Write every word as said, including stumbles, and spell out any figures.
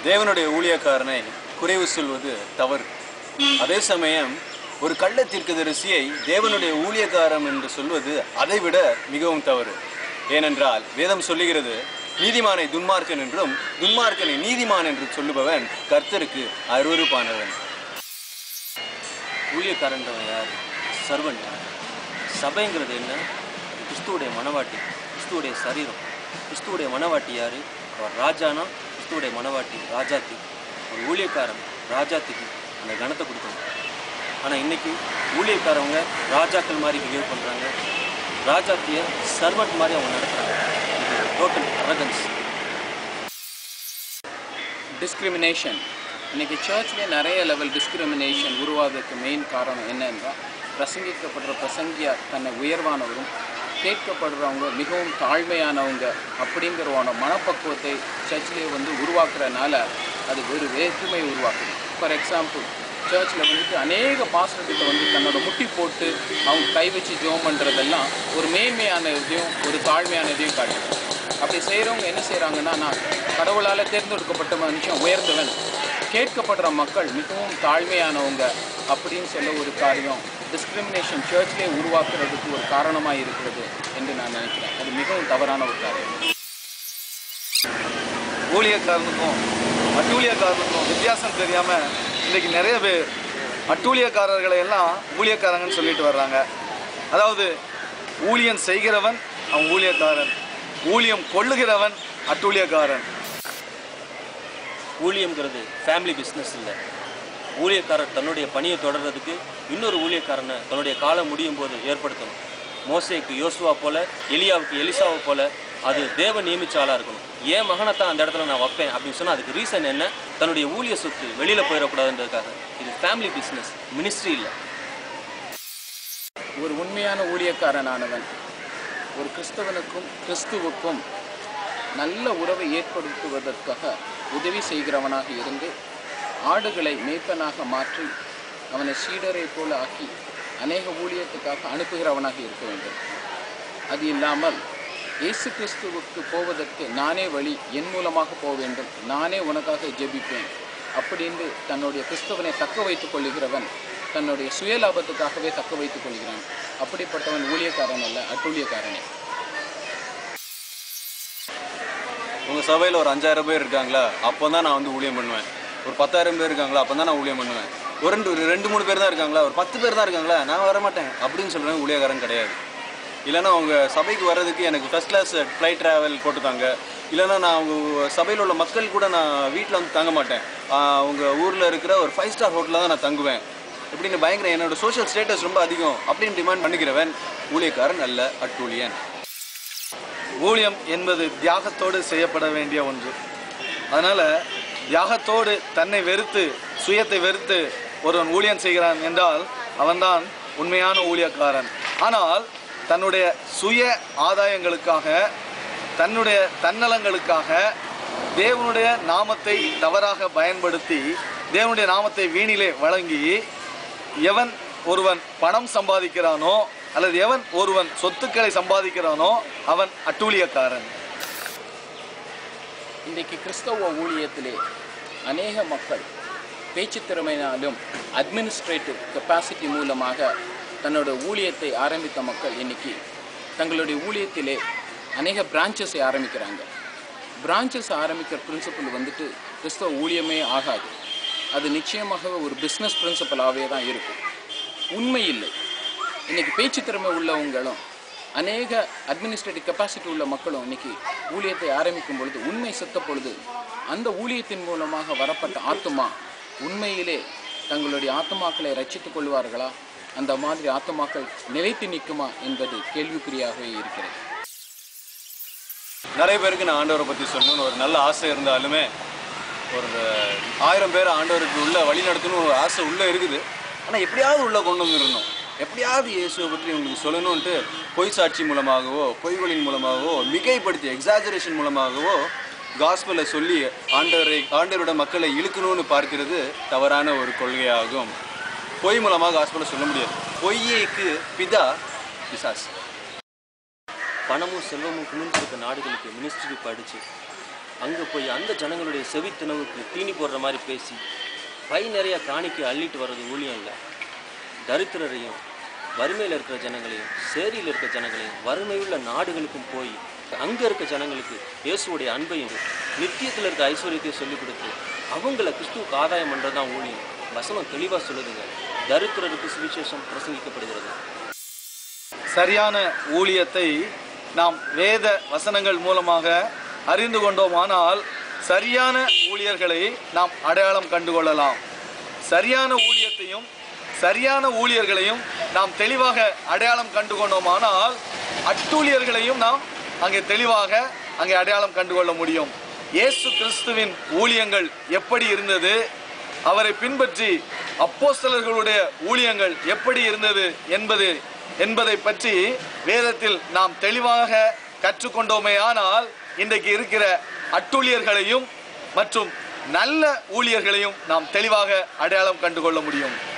தேவனுடைய ஊழியக்காரனை குறைவு சொல்வது தவறு. அதே சமயம் ஒரு கள்ள தீர்க்கதரிசியை தேவனுடைய ஊழியக்காரன் என்று சொல்வது அதைவிட மிகவும் தவறு. ஏனென்றால் வேதம் சொல்லுகிறது, நீதிமானை துன்மார்க்கன் என்றும் துன்மார்க்கனை நீதிமான் என்று சொல்லுபவன் கர்த்தருக்கு அருவருப்பானவன். ஊழியக்காரன்றவன் யார்? சர்வன். சபைங்கிறது என்ன? கிறிஸ்துவுடைய மனவாட்டி, கிறிஸ்துவுடைய சரீரம். கிறிஸ்துவுடைய மனவாட்டி யார்? அவர் ராஜானா கிறிஸ்துவுடைய மனவாட்டி ராஜாத்தி. ஒரு ஊழியக்காரன் ராஜாத்திக்கு அந்த கணத்தை கொடுக்கணும். ஆனால் இன்றைக்கி ஊழியக்காரவங்க ராஜாக்கள் மாதிரி பிஹேவ் பண்ணுறாங்க, ராஜாத்தியை சர்வன்ட் மாதிரி அவங்க நடத்துகிறாங்க. இது டோட்டல் அரகன்ஸ். டிஸ்கிரிமினேஷன். இன்றைக்கி சர்ச்லேயே நிறைய லெவல் டிஸ்கிரிமினேஷன் உருவாகிறதுக்கு மெயின் காரணம் என்னென்றால், பிரசங்கிக்கப்படுற பிரசங்கியா தன்னை உயர்வானவரும் கேட்கப்படுறவங்க மிகவும் தாழ்மையானவங்க அப்படிங்கிறவான மனப்பக்குவத்தை சர்ச்சிலே வந்து உருவாக்குறதுனால அது ஒரு வேற்றுமை உருவாக்குது. ஃபார் எக்ஸாம்பிள், சர்ச்சில் வந்துட்டு அநேக பாஸ்டர்கிட்ட வந்து தன்னோட முட்டி போட்டு அவங்க கை வச்சு ஜோம் பண்ணுறதெல்லாம் ஒரு மேன்மையான இதையும் ஒரு தாழ்மையான இதையும் காட்டுது. அப்படி செய்கிறவங்க என்ன செய்கிறாங்கன்னா, நான் கடவுளால் தேர்ந்தெடுக்கப்பட்ட மனுஷன் உயர்ந்தவன், கேட்கப்படுற மக்கள் மிகவும் தாழ்மையானவங்க அப்படின்னு சொல்ல ஒரு காரியம் டிஸ்கிரிமினேஷன் சர்ச்லேயே உருவாக்குறதுக்கு ஒரு காரணமாக இருக்கிறது என்று நான் நினைக்கிறேன். அது மிகவும் தவறான ஒரு காரியம். ஊழியக்காரனுக்கும் அட்டூழியக்காரனுக்கும் வித்தியாசம் தெரியாமல் இன்றைக்கி நிறைய பேர் அட்டூழியக்காரர்களை எல்லாம் ஊழியக்காரங்கன்னு சொல்லிட்டு வர்றாங்க. அதாவது ஊழியம் செய்கிறவன் அவன் ஊழியக்காரன், ஊழியம் கொள்ளுகிறவன் அட்டூழியக்காரன். ஊழியங்கிறது ஃபேமிலி பிஸ்னஸ் இல்லை. ஊழியக்காரர் தன்னுடைய பணியை தொடர்றதுக்கு இன்னொரு ஊழியக்காரனை தன்னுடைய காலம் முடியும் போது ஏற்படுத்தணும். மோசேக்கு யோசுவா போல, எலியாவுக்கு எலிசாவை போல அது தேவன் நியமிச்ச ஆளாக இருக்கணும். ஏன் மகனைத்தான் அந்த இடத்துல நான் வைப்பேன் அப்படின்னு சொன்னால் அதுக்கு ரீசன் என்ன? தன்னுடைய ஊழிய சொத்து வெளியில் போயிடக்கூடாதுன்றதுக்காக. இது ஃபேமிலி பிஸ்னஸ், மினிஸ்ட்ரி இல்லை. ஒரு உண்மையான ஊழியக்காரனானவன் ஒரு கிறிஸ்தவனுக்கும் கிறிஸ்துவுக்கும் நல்ல உறவை ஏற்படுத்துவதற்காக உதவி செய்கிறவனாக இருந்து ஆடுகளை மேய்ப்பனாக மாற்றி அவனை சீடரை போல ஆக்கி அநேக ஊழியத்துக்காக அனுப்புகிறவனாக இருக்க வேண்டும். அது இல்லாமல் இயேசு கிறிஸ்துவுக்கு போவதற்கு நானே வழி, என் மூலமாக போக வேண்டும், நானே உனக்காக ஜெபிப்பேன் அப்படின்னு தன்னுடைய கிறிஸ்தவனை தக்க வைத்துக் கொள்ளுகிறவன் தன்னுடைய சுயலாபத்துக்காகவே தக்க வைத்துக் கொள்கிறான். அப்படிப்பட்டவன் ஊழியக்காரன் அல்ல, அட்டூழியக்காரனே. உங்கள் சபையில் ஒரு அஞ்சாயிரம் பேர் இருக்காங்களா, அப்போ தான் நான் வந்து ஊழியம் பண்ணுவேன். ஒரு பத்தாயிரம் பேர் இருக்காங்களா, அப்போ தான் நான் ஊழியம் பண்ணுவேன். ஒரு ரெண்டு ஒரு ரெண்டு மூணு பேர் தான் இருக்காங்களா, ஒரு பத்து பேர் தான் இருக்காங்களா, நான் வரமாட்டேன் அப்படின்னு சொல்கிறேன் ஊழியக்காரன் கிடையாது. இல்லைனா அவங்க சபைக்கு வர்றதுக்கு எனக்கு ஃபஸ்ட் கிளாஸ் ஃப்ளைட் ட்ராவல் போட்டுத்தாங்க, இல்லைனா நான் அவங்க சபையில் உள்ள மக்கள் கூட நான் வீட்டில் வந்து தங்க மாட்டேன், அவங்க ஊரில் இருக்கிற ஒரு ஃபைவ் ஸ்டார் ஹோட்டலில் தான் நான் தங்குவேன் இப்படின்னு பயங்கர என்னோடய சோஷியல் ஸ்டேட்டஸ் ரொம்ப அதிகம் அப்படின்னு டிமாண்ட் பண்ணிக்கிறவன் ஊழியக்காரன் அல்ல, அட்டூழியன். ஊழியம் என்பது தியாகத்தோடு செய்யப்பட வேண்டிய ஒன்று. அதனால் தியாகத்தோடு தன்னை வெறுத்து சுயத்தை வெறுத்து ஒருவன் ஊழியம் செய்கிறான் என்றால் அவன்தான் உண்மையான ஊழியக்காரன். ஆனால் தன்னுடைய சுய ஆதாயங்களுக்காக, தன்னுடைய தன்னலங்களுக்காக தேவனுடைய நாமத்தை தவறாக பயன்படுத்தி தேவனுடைய நாமத்தை வீணிலே வழங்கி எவன் ஒருவன் பணம் சம்பாதிக்கிறானோ அல்லது எவன் ஒருவன் சொத்துக்களை சம்பாதிக்கிறானோ அவன் அட்டூழியக்காரன். இன்றைக்கு கிறிஸ்தவ ஊழியத்திலே அநேக மக்கள் பேச்சு திறமையினாலும் அட்மினிஸ்ட்ரேட்டிவ் கெப்பாசிட்டி மூலமாக தன்னோட ஊழியத்தை ஆரம்பித்த மக்கள் இன்றைக்கி தங்களுடைய ஊழியத்திலே அநேக பிரான்ச்சஸை ஆரம்பிக்கிறாங்க. பிரான்ச்சஸ் ஆரம்பிக்கிற பிரின்சிபல் வந்துட்டு கிறிஸ்தவ ஊழியமே ஆகாது. அது நிச்சயமாக ஒரு பிஸ்னஸ் பிரின்சிபலாகவே தான் இருக்கும். உண்மை இல்லை. இன்றைக்கி பேச்சு திறமை உள்ளவங்களும் அநேக அட்மினிஸ்ட்ரேட்டிவ் கெப்பாசிட்டி உள்ள மக்களும் இன்றைக்கி ஊழியத்தை ஆரம்பிக்கும் பொழுது, உண்மை செத்த பொழுது அந்த ஊழியத்தின் மூலமாக வரப்பட்ட ஆத்துமா உண்மையிலே தங்களுடைய ஆத்துமாக்களை ரட்சித்துக் கொள்வார்களா, அந்த மாதிரி ஆத்துமாக்கள் நிலைத்து நிற்குமா என்பது கேள்விக்குறியாகவே இருக்கிறது. நிறைய பேருக்கு நான் ஆண்டவரை பற்றி சொல்லணும்னு ஒரு நல்ல ஆசை இருந்தாலுமே, ஒரு ஆயிரம் பேர் ஆண்டவருக்கு உள்ளே வழி நடத்தணும்னு ஒரு ஆசை உள்ளே இருக்குது. ஆனால் எப்படியாவது உள்ளே கொண்டு வந்துடணும், எப்படியாவது இயேசுவை பற்றி உங்களுக்கு சொல்லணும்ன்ட்டு பொய் சாட்சி மூலமாகவோ பொய்களின் மூலமாகவோ மிகைப்படுத்தி எக்ஸாஜரேஷன் மூலமாகவோ காஸ்பலை சொல்லி ஆண்டவரை ஆண்டவரோட மக்களை இழுக்கணும்னு பார்க்கிறது தவறான ஒரு கொள்கையாகும். பொய் மூலமாக காஸ்பலை சொல்ல முடியாது. பொய்யைக்கு பிதா பிசாசு. பணமும் செல்வமும் குளிர்ந்திருக்க நாடுகளுக்கு மினிஸ்ட்ரி படித்து அங்கே போய் அந்த ஜனங்களுடைய செவித்தினவுக்கு தீனி போடுற மாதிரி பேசி பை நிறைய காணிக்கை அள்ளிட்டு வர்றது ஊழியம் இல்லை. தரித்திரரையும் வறுமையில் இருக்கிற ஜனங்களையும் சேரியில் இருக்கிற ஜனங்களையும் வறுமையுள்ள நாடுகளுக்கும் போய் அங்கே இருக்க ஜனங்களுக்கு இயேசுடைய அன்பையும் நித்தியத்தில் இருக்க ஐஸ்வர்யத்தையும் சொல்லிக் கொடுத்து அவங்கள கிறிஸ்துவுக்கு ஆதாயம் பண்ணுறது தான் ஊழியம். வசனம் தெளிவாக சொல்லுதுங்க. தரித்திரருக்கு சுவிசேஷம் பிரசங்கிக்கப்படுகிறது. சரியான ஊழியத்தை நாம் வேத வசனங்கள் மூலமாக அறிந்து கொண்டோமானால் சரியான ஊழியர்களை நாம் அடையாளம் கண்டுகொள்ளலாம். சரியான ஊழியத்தையும் சரியான ஊழியர்களையும் நாம் தெளிவாக அடையாளம் கண்டு கொண்டோமானால் அட்டூழியர்களையும் நாம் அங்கே தெளிவாக அங்கே அடையாளம் கண்டுகொள்ள முடியும். இயேசு கிறிஸ்துவின் ஊழியங்கள் எப்படி இருந்தது, அவரை பின்பற்றி அப்போஸ்தலர்களுடைய ஊழியங்கள் எப்படி இருந்தது என்பது என்பதை பற்றி வேதத்தில் நாம் தெளிவாக கற்றுக்கொண்டோமேயானால் இன்றைக்கு இருக்கிற அட்டூழியர்களையும் மற்றும் நல்ல ஊழியர்களையும் நாம் தெளிவாக அடையாளம் கண்டுகொள்ள முடியும்.